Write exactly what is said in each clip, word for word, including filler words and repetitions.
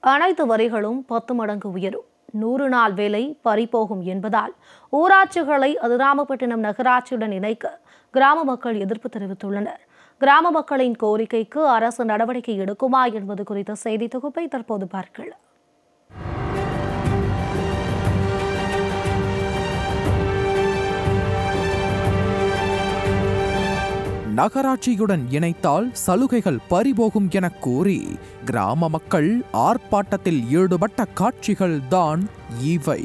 அனைத்து வரிகளும் பத்து மடங்கு உயரும். நூறு நாள் வேலை பறிபோகும் என்பதால் ஊராட்சிகளை அதிராமப்பட்டினம் நகராட்சியுடன் இணைக்க கிராம மக்கள் எதிர்ப்பு தெரிவித்துள்ளனர். கிராம மக்களின் கோரிக்கைக்கு அரசு நடவடிக்கை எடுக்குமா என்பது குறித்த செய்தி தொகுப்பை தற்போது பார்க்கலாம். நகராட்சியுடன் இணைத்தால் சலுகைகள் பறிபோகும் என கூறி கிராம மக்கள் ஆர்ப்பாட்டத்தில் ஈடுபட்ட காட்சிகள் தான் இவை.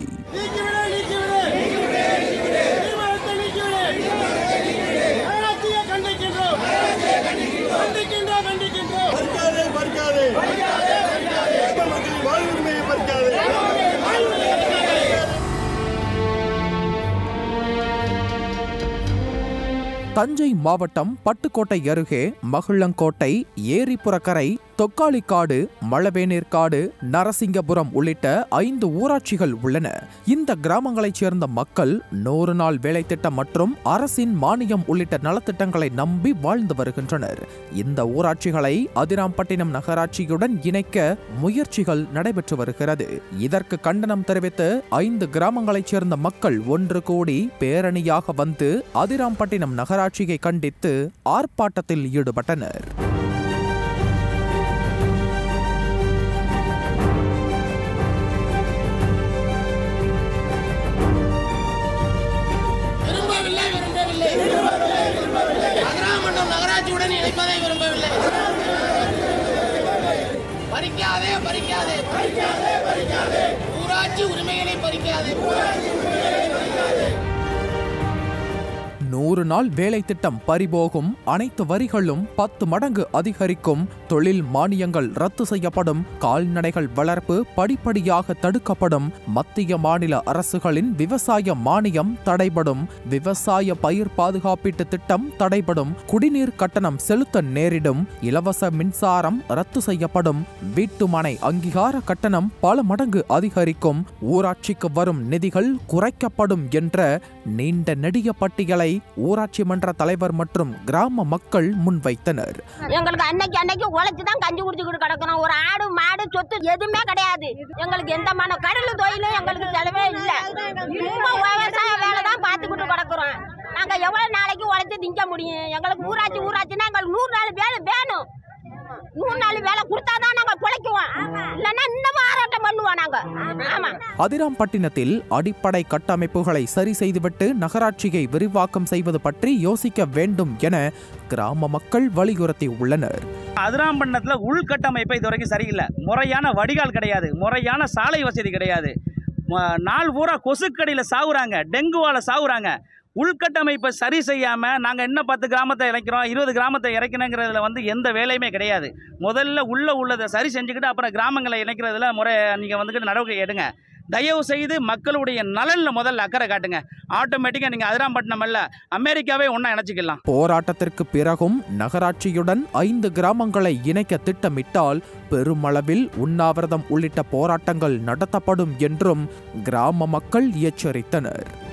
தஞ்சை மாவட்டம் பட்டுக்கோட்டை அருகே மகிழங்கோட்டை, ஏரிப்புறக்கரை, தொக்காளிக்காடு, மழவேநீர்காடு, நரசிங்கபுரம் உள்ளிட்ட ஐந்து ஊராட்சிகள் உள்ளன. இந்த கிராமங்களைச் சேர்ந்த மக்கள் நூறு நாள் வேலை திட்டம் மற்றும் அரசின் மானியம் உள்ளிட்ட நலத்திட்டங்களை நம்பி வாழ்ந்து வருகின்றனர். இந்த ஊராட்சிகளை அதிராம்பட்டினம் நகராட்சியுடன் இணைக்க முயற்சிகள் நடைபெற்று வருகிறது. இதற்கு கண்டனம் தெரிவித்து ஐந்து கிராமங்களைச் சேர்ந்த மக்கள் ஒன்று கூடி பேரணியாக வந்து அதிராம்பட்டினம் நகராட்சியை கண்டித்து ஆர்ப்பாட்டத்தில் ஈடுபட்டனர். நகராட்சியுடன் இணைப்பதை விரும்பவில்லை. பறிக்காதே பறிக்காதே பறிக்காதே ஊராட்சி உரிமைகளை பறிக்காதே. நூறு நாள் வேலை திட்டம் பறிபோகும், அனைத்து வரிகளும் பத்து மடங்கு அதிகரிக்கும், தொழில் மானியங்கள் ரத்து செய்யப்படும், கால்நடைகள் வளர்ப்பு படிப்படியாக தடுக்கப்படும், மத்திய மாநில அரசுகளின் விவசாய மானியம் தடைபடும், விவசாய பயிர் பாதுகாப்பீட்டு திட்டம் தடைபடும், குடிநீர் கட்டணம் செலுத்த நேரிடும், இலவச மின்சாரம் ரத்து செய்யப்படும், வீட்டுமனை அங்கீகார கட்டணம் பல மடங்கு அதிகரிக்கும், ஊராட்சிக்கு வரும் நிதிகள் குறைக்கப்படும் என்ற நீண்ட நெடிய பட்டியலை ஊராட்சி மன்ற தலைவர் மற்றும் கிராம மக்கள் முன்வைத்தனர். எங்களுக்கு அன்னைக்கு அன்னைக்கு உழைச்சுதான் கஞ்சி குடிச்சுக்கிட்டு கிடக்கணும். ஒரு ஆடு மாடு சொத்து எதுவுமே கிடையாது. எங்களுக்கு எந்த மன கடல் தொழிலும் எங்களுக்கு செலவே இல்லை. சும்மா விவசாய வேலை தான் பார்த்துக்கிட்டு கிடக்குறோம். நாங்க எவ்வளவு நாளைக்கு உழைச்சு திங்க முடியும்? எங்களுக்கு ஊராட்சி ஊராட்சின்னா எங்களுக்கு நூறு நாள் வேலை வேணும். நூறு நாள் வேலை கொடுத்தாதான் நாங்க பிழைக்குவோம். இல்லைன்னா இன்னும் ஆராட்டம் பண்ணுவோம் நாங்க. ஆமா. அதிராம்பட்டினத்தில் அடிப்படை கட்டமைப்புகளை சரி செய்துவிட்டு நகராட்சியை விரிவாக்கம் செய்வது பற்றி யோசிக்க வேண்டும் என கிராம மக்கள் வலியுறுத்தி உள்ளனர். அதிராம்பட்டினத்தில் உள்கட்டமைப்பு இதுவரைக்கும் சரியில்லை. முறையான வடிகால் கிடையாது, முறையான சாலை வசதி கிடையாது. நாள் பூரா கொசுக்கடியில் சாகுறாங்க, டெங்குவால சாகுறாங்க. உள்கட்டமைப்பை சரி செய்யாமல் நாங்கள் இன்னும் பத்து கிராமத்தை இறைக்கிறோம், இருபது கிராமத்தை இறைக்கணுங்கிறதுல வந்து எந்த வேலையுமே கிடையாது. முதல்ல உள்ளே உள்ளதை சரி செஞ்சுக்கிட்டு அப்புறம் கிராமங்களை இணைக்கிறதுல முறை நீங்கள் வந்துக்கிட்டு நடவடிக்கை எடுங்க. தயவு செய்து மக்களுடைய நலனில் முதல்ல அக்கறை காட்டுங்க. ஆட்டோமேட்டிக்காக நீங்கள் அதிராம்பட்டினம் அல்ல, அமெரிக்காவே ஒன்றா இணைச்சிக்கலாம். போராட்டத்திற்கு பிறகும் நகராட்சியுடன் ஐந்து கிராமங்களை இணைக்க திட்டமிட்டால் பெருமளவில் உண்ணாவிரதம் உள்ளிட்ட போராட்டங்கள் நடத்தப்படும் என்றும் கிராம மக்கள் எச்சரித்தனர்.